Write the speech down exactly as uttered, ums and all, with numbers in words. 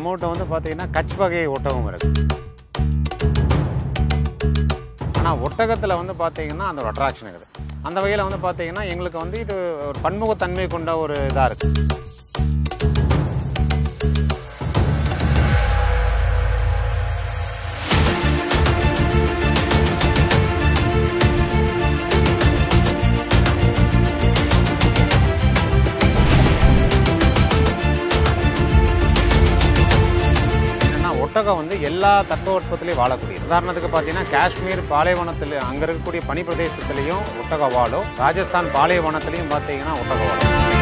நம்மகிட்ட வந்து பார்த்தீங்கன்னா கட்ச் வகை ஒட்டகம் இருக்குது. ஆனால் ஒட்டகத்தில் வந்து பார்த்தீங்கன்னா அந்த ஒரு அட்ராக்ஷன் இருக்குது. அந்த வகையில் வந்து பார்த்தீங்கன்னா எங்களுக்கு வந்து இது ஒரு பன்முகத்தன்மை கொண்ட ஒரு இதாக இருக்குது. ஒட்டகம் வந்து எல்லா தட்பவெப்பத்திலையும் வாழக்கூடியது. உதாரணத்துக்கு பார்த்தீங்கன்னா காஷ்மீர் பாலைவனத்தில் அங்கே இருக்கக்கூடிய பனி பிரதேசத்துலேயும் ஒட்டகம் வாழும். ராஜஸ்தான் பாலைவனத்திலையும் பார்த்தீங்கன்னா ஒட்டகம் வாழும்.